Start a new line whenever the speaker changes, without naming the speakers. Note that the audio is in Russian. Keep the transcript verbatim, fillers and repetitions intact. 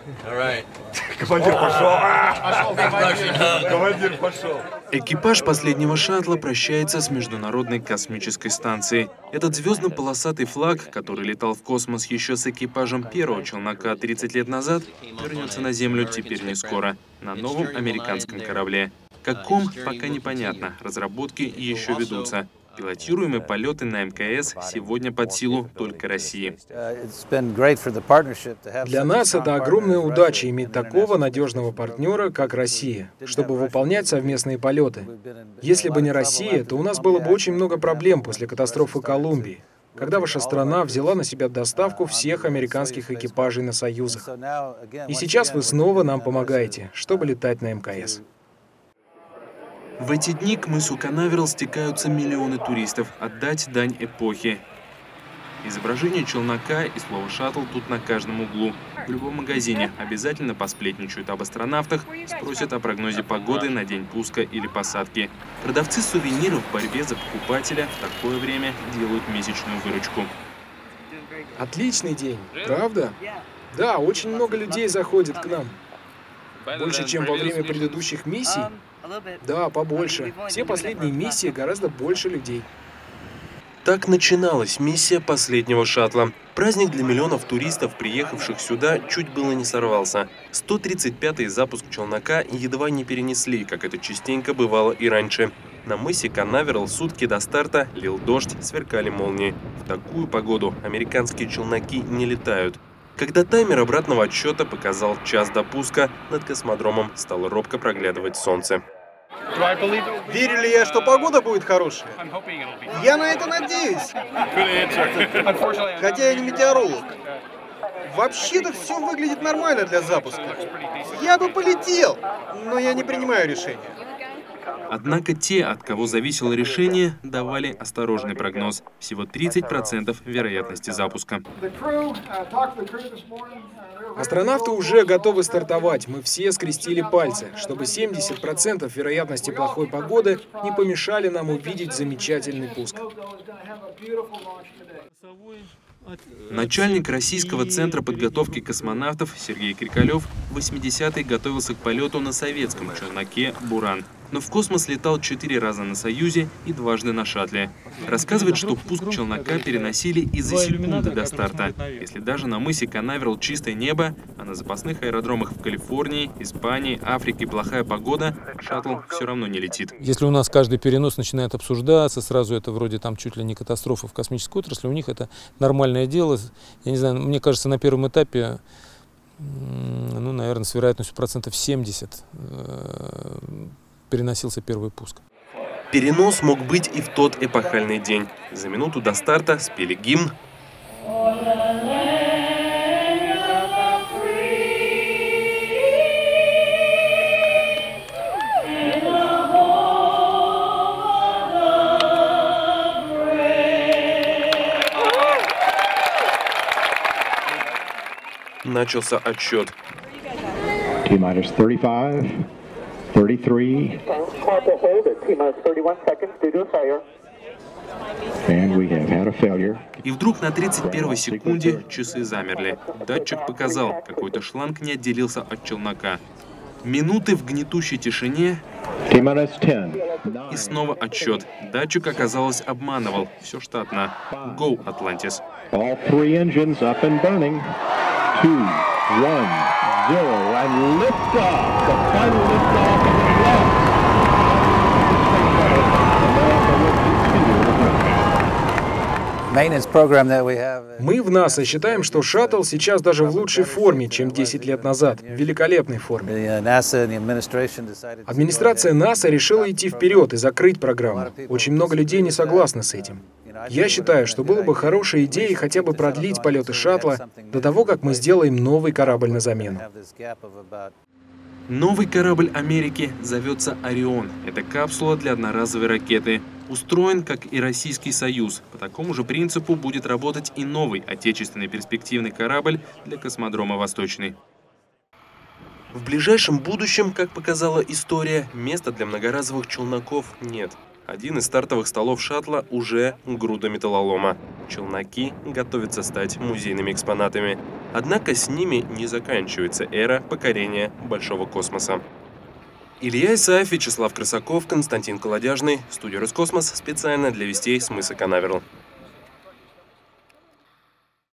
Командир пошел! Командир пошел! Экипаж последнего шаттла прощается с Международной космической станцией. Этот звездно-полосатый флаг, который летал в космос еще с экипажем первого челнока тридцать лет назад, вернется на Землю теперь не скоро, на новом американском корабле. Каком, пока непонятно, разработки еще ведутся. Пилотируемые полеты на эм ка эс сегодня под силу только России.
Для нас это огромная удача иметь такого надежного партнера, как Россия, чтобы выполнять совместные полеты. Если бы не Россия, то у нас было бы очень много проблем после катастрофы Колумбии, когда ваша страна взяла на себя доставку всех американских экипажей на Союзах. И сейчас вы снова нам помогаете, чтобы летать на эм ка эс.
В эти дни к мысу Канаверал стекаются миллионы туристов отдать дань эпохе. Изображение челнока и слово «шаттл» тут на каждом углу. В любом магазине обязательно посплетничают об астронавтах, спросят о прогнозе погоды на день пуска или посадки. Продавцы сувениров в борьбе за покупателя в такое время делают месячную выручку.
Отличный день, правда? Да, очень много людей заходит к нам. Больше, чем во время предыдущих миссий? Да, побольше. Все последние миссии гораздо больше людей.
Так начиналась миссия последнего шаттла. Праздник для миллионов туристов, приехавших сюда, чуть было не сорвался. сто тридцать пятый запуск челнока едва не перенесли, как это частенько бывало и раньше. На мысе Канаверал сутки до старта лил дождь, сверкали молнии. В такую погоду американские челноки не летают. Когда таймер обратного отсчета показал час до пуска, над космодромом стало робко проглядывать солнце.
Верю ли я, что погода будет хорошая? Я на это надеюсь. Хотя я не метеоролог. Вообще-то все выглядит нормально для запуска. Я бы полетел, но я не принимаю решения.
Однако те, от кого зависело решение, давали осторожный прогноз. Всего тридцать процентов вероятности запуска.
Астронавты уже готовы стартовать. Мы все скрестили пальцы, чтобы семьдесят процентов вероятности плохой погоды не помешали нам увидеть замечательный пуск.
Начальник Российского центра подготовки космонавтов Сергей Крикалев в восьмидесятые готовился к полету на советском челноке «Буран». Но в космос летал четыре раза на «Союзе» и дважды на шаттле. Рассказывает, что пуск челнока переносили из-за секунды до старта. Если даже на мысе Канаверал чистое небо, а на запасных аэродромах в Калифорнии, Испании, Африке плохая погода, шаттл все равно не летит.
Если у нас каждый перенос начинает обсуждаться, сразу это вроде там чуть ли не катастрофа в космической отрасли, у них это нормальное дело. Я не знаю, мне кажется, на первом этапе, ну, наверное, с вероятностью процентов семьдесят переносился первый пуск.
Перенос мог быть и в тот эпохальный день. За минуту до старта спели гимн. Начался отсчет.
T-minus thirty-five, thirty-three. And we have had a failure.
И вдруг на тридцать первой секунде часы замерли. Датчик показал, какой-то шланг не отделился от челнока. Минуты в гнетущей тишине. И снова отсчет. Датчик, оказалось, обманывал. Все штатно. Go, Atlantis.
All three engines up and burning. Two, one, zero, and lift off. The final lift off of the flight.
Мы в НАСА считаем, что шаттл сейчас даже в лучшей форме, чем десять лет назад. В великолепной форме. Администрация НАСА решила идти вперед и закрыть программу. Очень много людей не согласны с этим. Я считаю, что было бы хорошей идеей хотя бы продлить полеты шаттла до того, как мы сделаем новый корабль на замену.
Новый корабль Америки зовется «Орион». Это капсула для одноразовой ракеты. Устроен, как и Российский Союз. По такому же принципу будет работать и новый отечественный перспективный корабль для космодрома «Восточный». В ближайшем будущем, как показала история, места для многоразовых челноков нет. Один из стартовых столов шаттла уже груда металлолома. Челноки готовятся стать музейными экспонатами. Однако с ними не заканчивается эра покорения большого космоса. Илья Исаев, Вячеслав Красаков, Константин Колодяжный. Студия «Роскосмос» специально для вестей с мыса Канаверал.